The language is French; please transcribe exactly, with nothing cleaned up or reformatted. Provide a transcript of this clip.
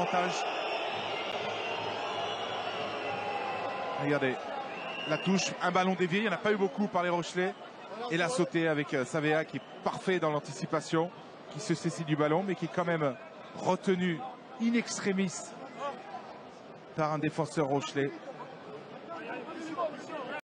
l'avantage. Regardez, la touche, un ballon dévié, il n'y en a pas eu beaucoup par les Rochelais. Et la sautée avec Savea qui est parfait dans l'anticipation, qui se saisit du ballon, mais qui est quand même retenu in extremis par un défenseur Rochelais.